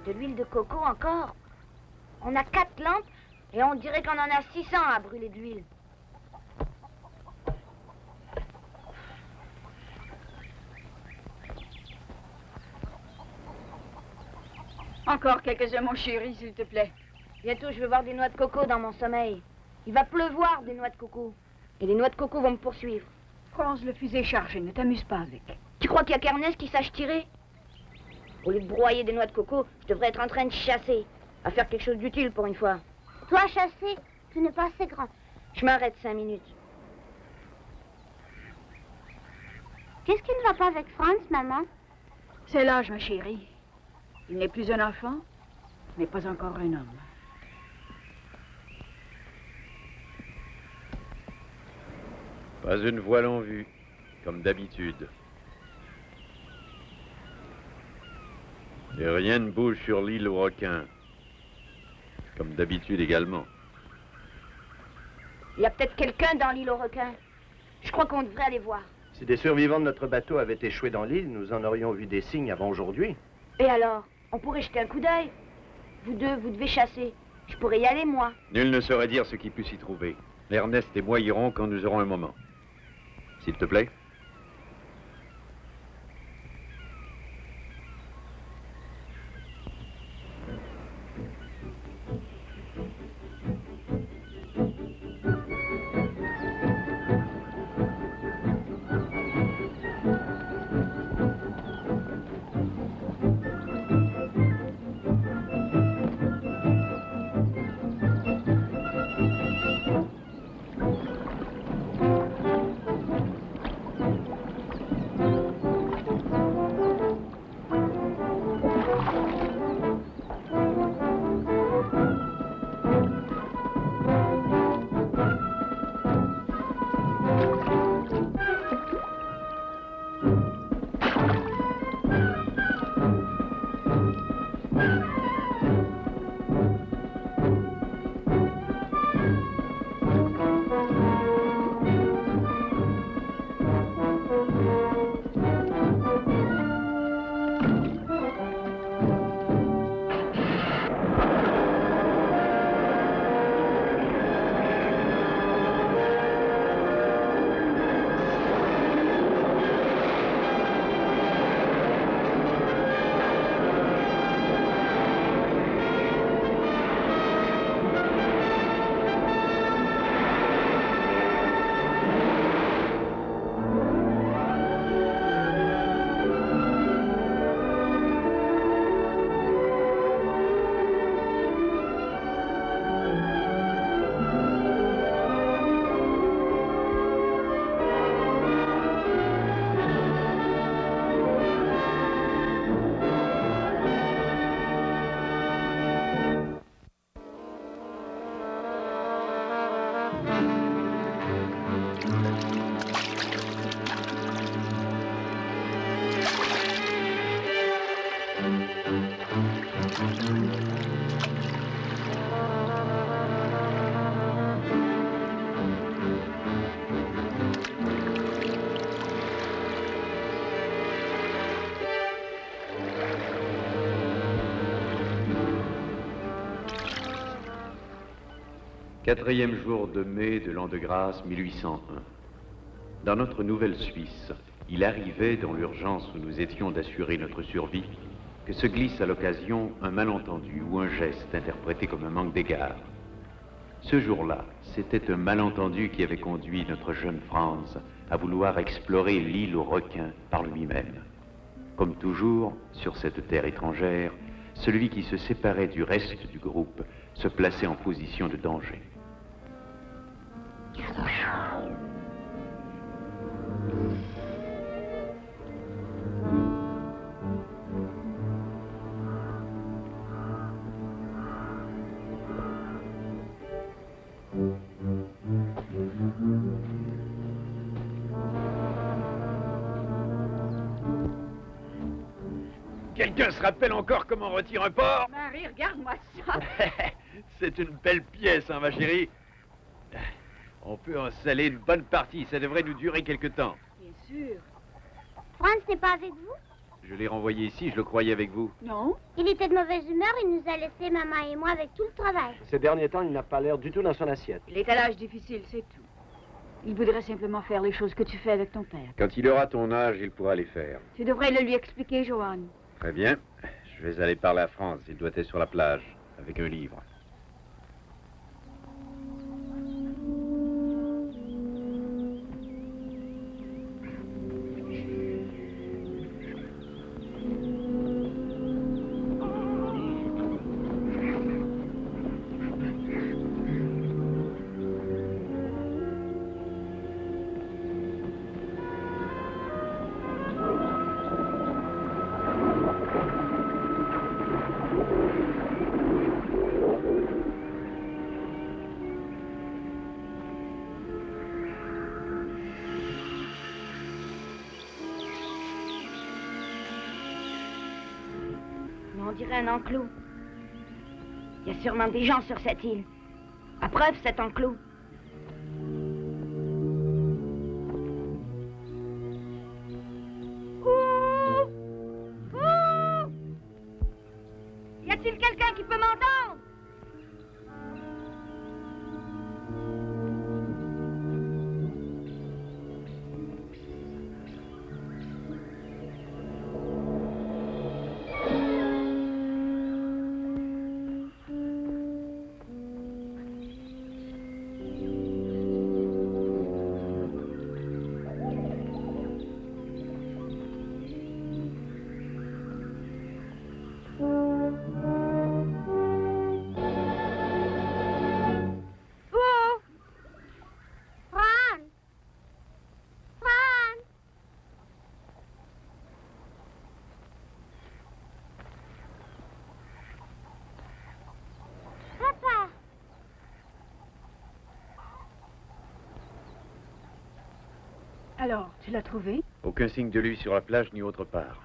De l'huile de coco encore? On a 4 lampes et on dirait qu'on en a 600 à brûler de l'huile. Encore quelques œufs, mon chéri, s'il te plaît. Bientôt, je vais voir des noix de coco dans mon sommeil. Il va pleuvoir des noix de coco. Et les noix de coco vont me poursuivre. France, le fusil est chargé, ne t'amuse pas avec. Tu crois qu'il y a qu'Ernest qui sache tirer? Au lieu de broyer des noix de coco, je devrais être en train de chasser. À faire quelque chose d'utile pour une fois. Toi, chasser, tu n'es pas assez grand. Je m'arrête 5 minutes. Qu'est-ce qui ne va pas avec Franz, maman? C'est l'âge, ma chérie. Il n'est plus un enfant, mais pas encore un homme. Pas une voile en vue, comme d'habitude. Et rien ne bouge sur l'île aux requins, comme d'habitude également. Il y a peut-être quelqu'un dans l'île aux requins. Je crois qu'on devrait aller voir. Si des survivants de notre bateau avaient échoué dans l'île, nous en aurions vu des signes avant aujourd'hui. Et alors? On pourrait jeter un coup d'œil. Vous deux, vous devez chasser. Je pourrais y aller, moi. Nul ne saurait dire ce qui peut s'y trouver. Ernest et moi irons quand nous aurons un moment. S'il te plaît. Quatrième jour de mai de l'an de grâce 1801. Dans notre nouvelle Suisse, il arrivait, dans l'urgence où nous étions d'assurer notre survie, que se glisse à l'occasion un malentendu ou un geste interprété comme un manque d'égard. Ce jour-là, c'était un malentendu qui avait conduit notre jeune Franz à vouloir explorer l'île aux requins par lui-même. Comme toujours, sur cette terre étrangère, celui qui se séparait du reste du groupe se plaçait en position de danger. Quelqu'un se rappelle encore comment on retire un porc? Marie, regarde-moi ça. C'est une belle pièce, hein, ma chérie? On peut en saler une bonne partie, ça devrait nous durer quelque temps. Bien sûr. Franz n'est pas avec vous? Je l'ai renvoyé ici, je le croyais avec vous. Non? Il était de mauvaise humeur, il nous a laissé, maman et moi, avec tout le travail. Ces derniers temps, il n'a pas l'air du tout dans son assiette. Il est à l'âge difficile, c'est tout. Il voudrait simplement faire les choses que tu fais avec ton père. Quand il aura ton âge, il pourra les faire. Tu devrais le lui expliquer, Johan. Très bien. Je vais aller parler à Franz. Il doit être sur la plage, avec un livre. On dirait un enclos. Il y a sûrement des gens sur cette île. À preuve, cet enclos. Ouh! Ouh! Y a-t-il quelqu'un qui peut m'entendre? Alors, tu l'as trouvé? Aucun signe de lui sur la plage ni autre part.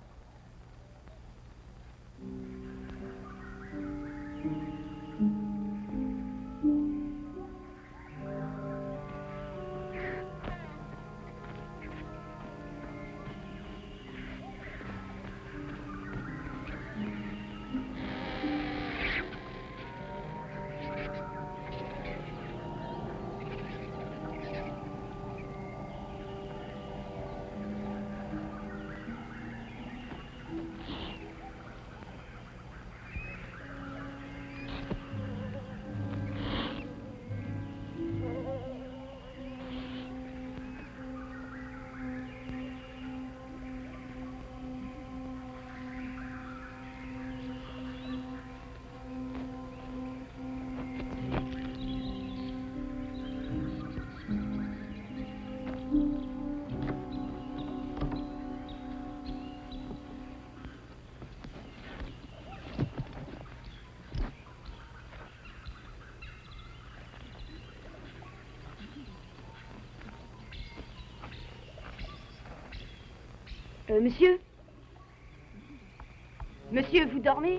Monsieur? Monsieur, vous dormez?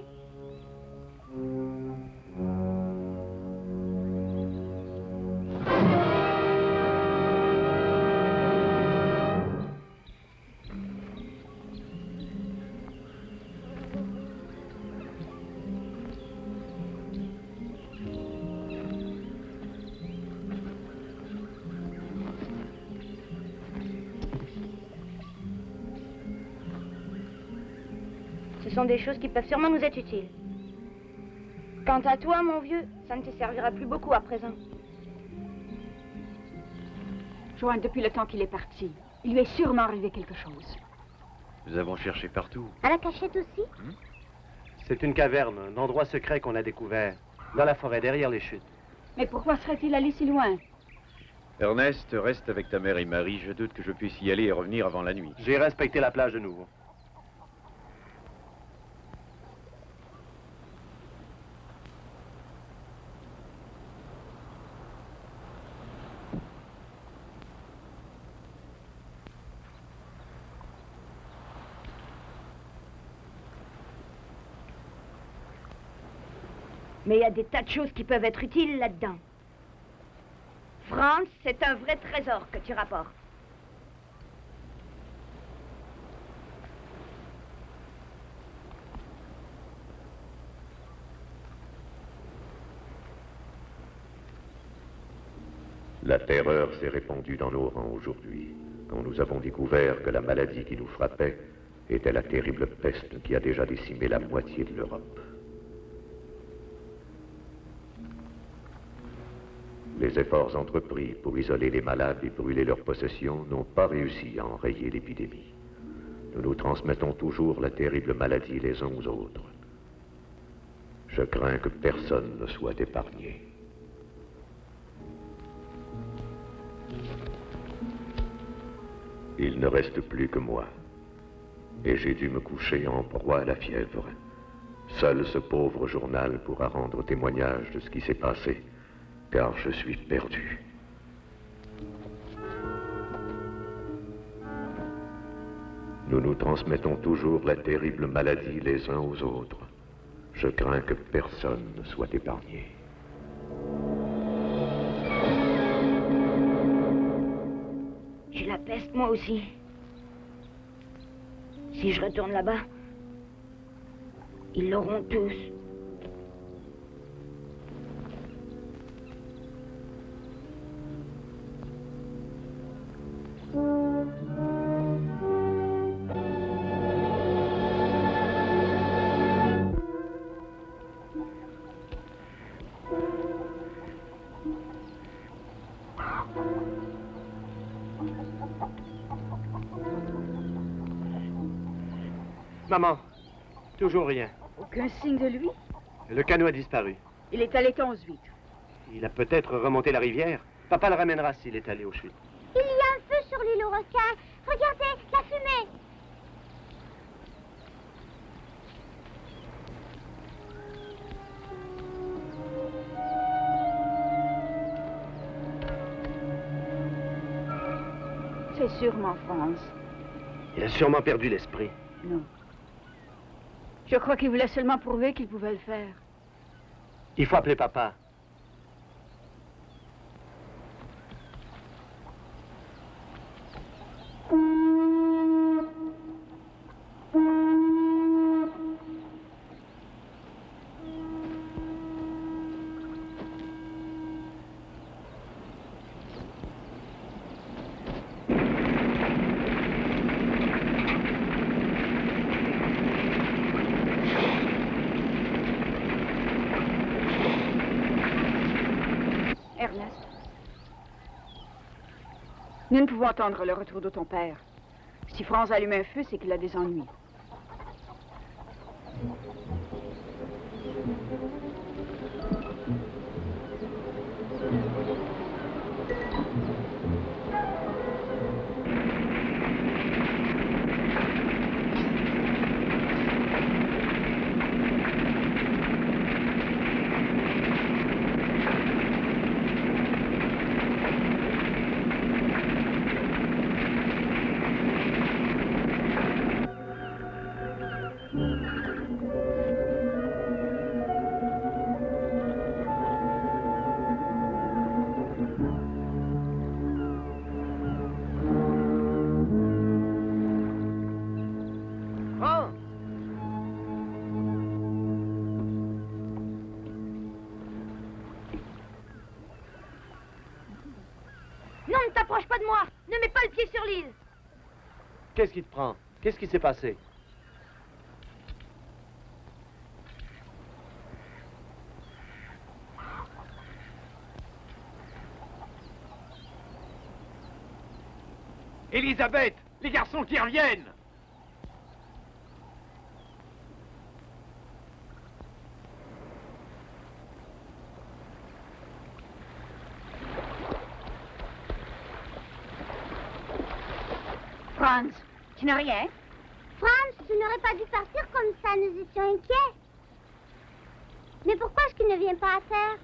Ce sont des choses qui peuvent sûrement nous être utiles. Quant à toi, mon vieux, ça ne te servira plus beaucoup à présent. Johan, depuis le temps qu'il est parti, il lui est sûrement arrivé quelque chose. Nous avons cherché partout. À la cachette aussi? C'est une caverne, un endroit secret qu'on a découvert. Dans la forêt, derrière les chutes. Mais pourquoi serait-il allé si loin? Ernest, reste avec ta mère et Marie. Je doute que je puisse y aller et revenir avant la nuit. J'ai respecté la plage de nouveau. Mais il y a des tas de choses qui peuvent être utiles là-dedans. Franz, c'est un vrai trésor que tu rapportes. La terreur s'est répandue dans nos rangs aujourd'hui, quand nous avons découvert que la maladie qui nous frappait était la terrible peste qui a déjà décimé la moitié de l'Europe. Les efforts entrepris pour isoler les malades et brûler leurs possessions n'ont pas réussi à enrayer l'épidémie. Nous nous transmettons toujours la terrible maladie les uns aux autres. Je crains que personne ne soit épargné. Il ne reste plus que moi. Et j'ai dû me coucher en proie à la fièvre. Seul ce pauvre journal pourra rendre témoignage de ce qui s'est passé, car je suis perdu. Nous nous transmettons toujours la terrible maladie les uns aux autres. Je crains que personne ne soit épargné. J'ai la peste, moi aussi. Si je retourne là-bas, ils l'auront tous. Maman, toujours rien. Aucun signe de lui? Le canot a disparu. Il est allé 11 vite. Il a peut-être remonté la rivière. Papa le ramènera s'il est allé aux chutes. Il y a un feu sur l'île aux requins. Regardez, la fumée. C'est sûrement France. Il a sûrement perdu l'esprit. Non. Je crois qu'il voulait seulement prouver qu'il pouvait le faire. Il faut appeler papa. Ernest, nous ne pouvons attendre le retour de ton père. Si Franz allume un feu, c'est qu'il a des ennuis. Non, ne t'approche pas de moi. Ne mets pas le pied sur l'île. Qu'est-ce qui te prend? Qu'est-ce qui s'est passé? Elisabeth, les garçons qui reviennent! Franz, tu n'as rien? Franz, tu n'aurais pas dû partir comme ça, nous étions inquiets. Mais pourquoi est-ce qu'il ne vient pas à terre?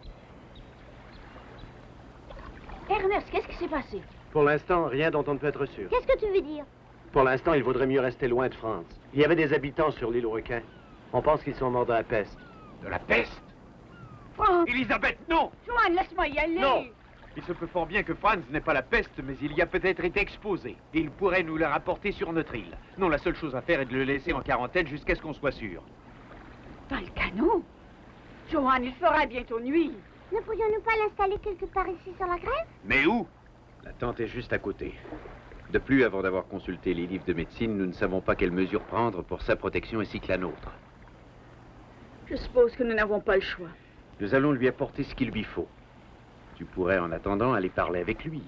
Ernest, qu'est-ce qui s'est passé? Pour l'instant, rien dont on ne peut être sûr. Qu'est-ce que tu veux dire? Pour l'instant, il vaudrait mieux rester loin de France. Il y avait des habitants sur l'île aux requins. On pense qu'ils sont morts de la peste. De la peste? Franz! Elisabeth, non! Joanne, laisse-moi y aller! Non! Il se peut fort bien que Franz n'ait pas la peste, mais il y a peut-être été exposé. Et il pourrait nous la rapporter sur notre île. Non, la seule chose à faire est de le laisser en quarantaine jusqu'à ce qu'on soit sûr. Dans le canot? Joanne, il fera bientôt nuit. Ne pourrions-nous pas l'installer quelque part ici sur la grève? Mais où? La tente est juste à côté. De plus, avant d'avoir consulté les livres de médecine, nous ne savons pas quelles mesures prendre pour sa protection ainsi que la nôtre. Je suppose que nous n'avons pas le choix. Nous allons lui apporter ce qu'il lui faut. Tu pourrais, en attendant, aller parler avec lui.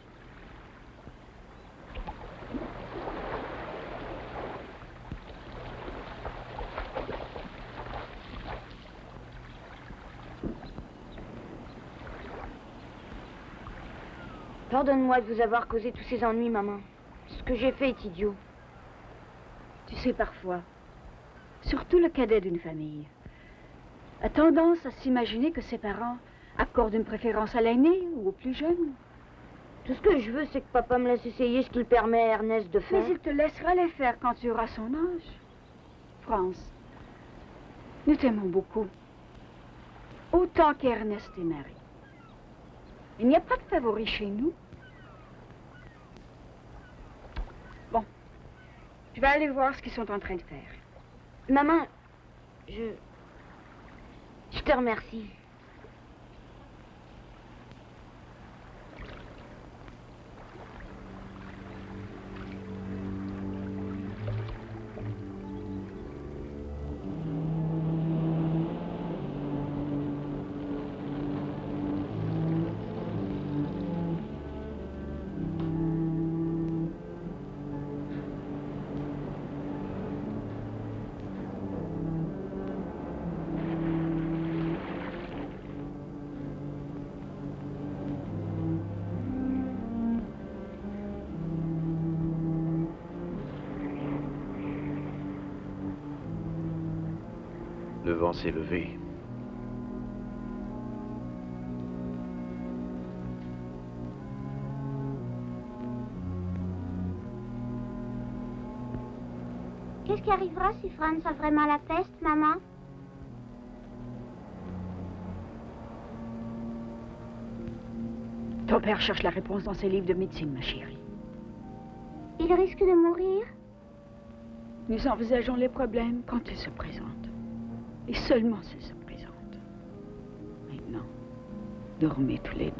Pardonne-moi de vous avoir causé tous ces ennuis, maman. Ce que j'ai fait est idiot. Tu sais, parfois, surtout le cadet d'une famille, a tendance à s'imaginer que ses parents accordent une préférence à l'aîné ou au plus jeune. Tout ce que je veux, c'est que papa me laisse essayer ce qu'il permet à Ernest de faire. Mais il te laissera les faire quand tu auras son âge. France, nous t'aimons beaucoup. Autant qu'Ernest et Marie. Il n'y a pas de favori chez nous. Bon, je vais aller voir ce qu'ils sont en train de faire. Maman, je te remercie. Le vent s'est levé. Qu'est-ce qui arrivera si Franz a vraiment la peste, maman? Ton père cherche la réponse dans ses livres de médecine, ma chérie. Il risque de mourir? Nous envisageons les problèmes quand ils se présentent. Et seulement s'ils se présentent. Maintenant, dormez tous les deux.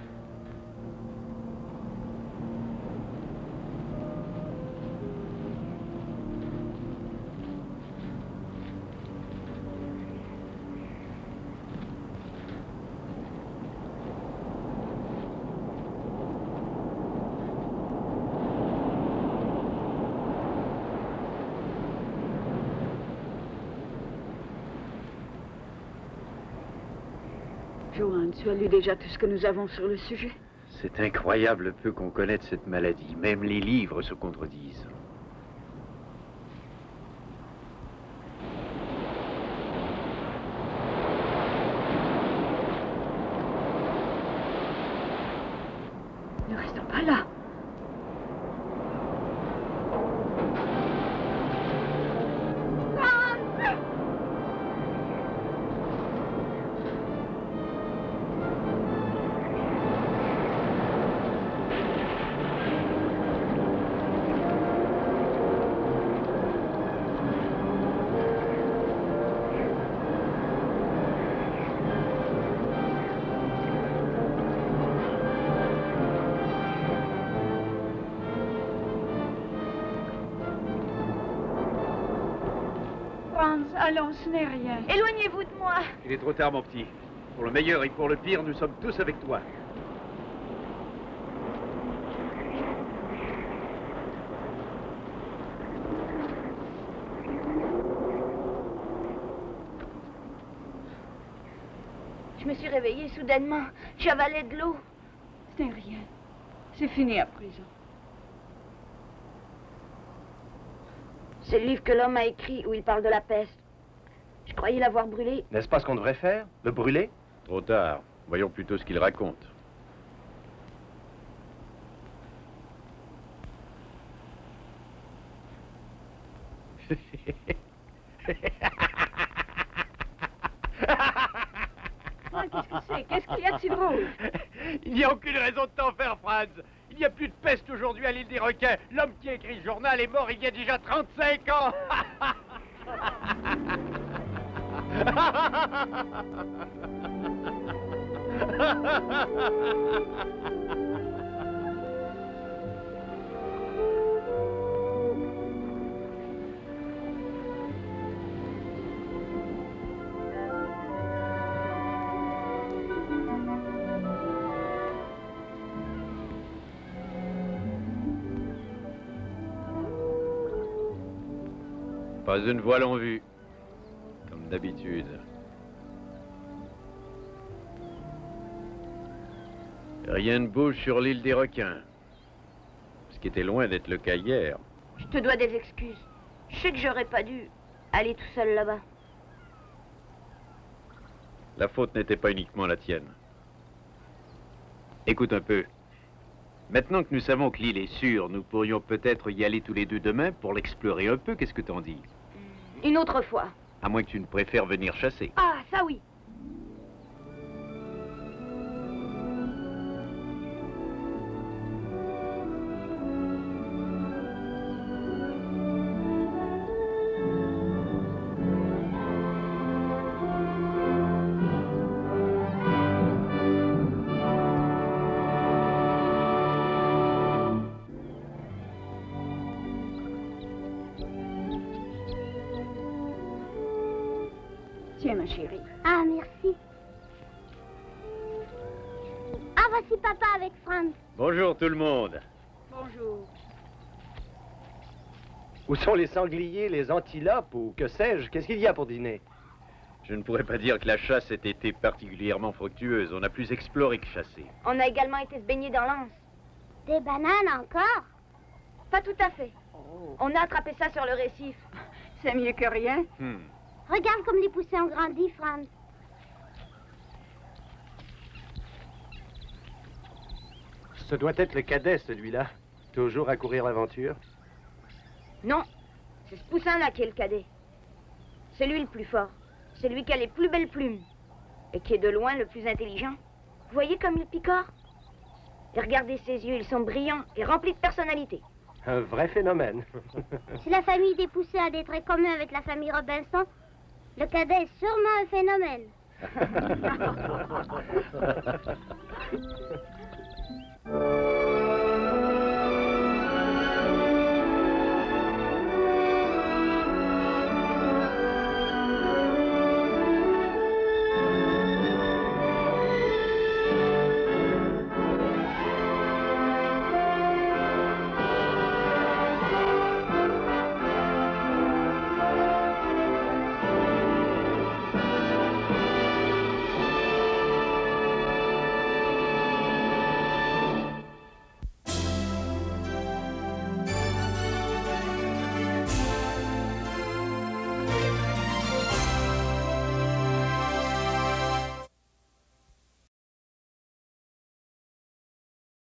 Johan, tu as lu déjà tout ce que nous avons sur le sujet? C'est incroyable le peu qu'on connaît de cette maladie. Même les livres se contredisent. Ne restons pas là. Allons, ce n'est rien. Éloignez-vous de moi. Il est trop tard, mon petit. Pour le meilleur et pour le pire, nous sommes tous avec toi. Je me suis réveillée soudainement. J'avalais de l'eau. Ce n'est rien. C'est fini à présent. C'est le livre que l'homme a écrit où il parle de la peste. Je croyais l'avoir brûlé. N'est-ce pas ce qu'on devrait faire? Le brûler? Trop tard. Voyons plutôt ce qu'il raconte. Ah, qu'est-ce que c'est? Qu'est-ce qu'il y a de si drôle? Il n'y a aucune raison de t'en faire, Franz. Il n'y a plus de peste aujourd'hui à l'île des requins. L'homme qui a écrit le journal est mort il y a déjà 35 ans. Pas une voile en vue, comme d'habitude. Rien ne bouge sur l'île des requins, ce qui était loin d'être le cas hier. Je te dois des excuses. Je sais que j'aurais pas dû aller tout seul là-bas. La faute n'était pas uniquement la tienne. Écoute un peu. Maintenant que nous savons que l'île est sûre, nous pourrions peut-être y aller tous les deux demain pour l'explorer un peu. Qu'est-ce que t'en dis? Une autre fois. À moins que tu ne préfères venir chasser. Ah, ça oui. Tiens, ma chérie. Ah, merci. Ah, voici papa avec Franz. Bonjour tout le monde. Bonjour. Où sont les sangliers, les antilopes ou que sais-je? Qu'est-ce qu'il y a pour dîner? Je ne pourrais pas dire que la chasse ait été particulièrement fructueuse. On a plus exploré que chassé. On a également été se baigner dans l'Anse. Des bananes encore? Pas tout à fait. On a attrapé ça sur le récif. C'est mieux que rien. Regarde comme les poussins ont grandi, Franz. Ce doit être le cadet, celui-là. Toujours à courir l'aventure. Non, c'est ce poussin-là qui est le cadet. C'est lui le plus fort. C'est lui qui a les plus belles plumes. Et qui est de loin le plus intelligent. Vous voyez comme il picore? Et regardez ses yeux, ils sont brillants et remplis de personnalité. Un vrai phénomène. Si la famille des poussins a des traits communs avec la famille Robinson, le cadet est sûrement un phénomène.